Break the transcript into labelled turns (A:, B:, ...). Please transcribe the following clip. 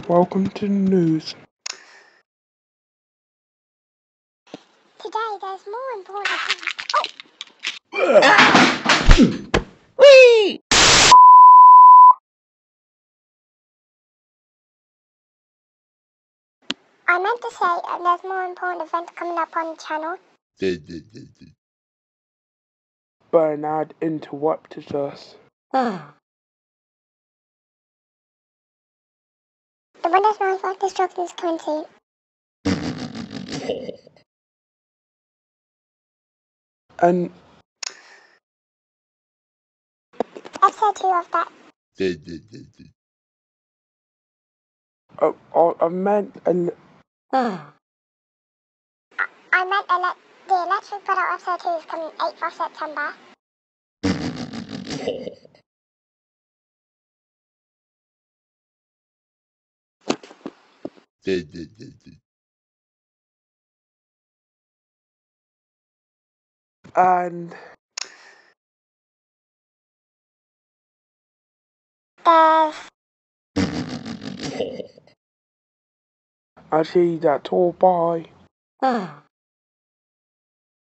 A: Welcome to the news.
B: Today there's more important things.
A: Whee!
B: I meant to say there's more important events coming up on the channel.
A: Bernard interrupted us.
B: The Windows 9 Flash Destruction is coming soon.
A: And
B: Episode 2 of that.
A: I meant
B: The Electric Brother episode 2 is coming 8th of September.
A: and
B: There's
A: I see that all. Bye.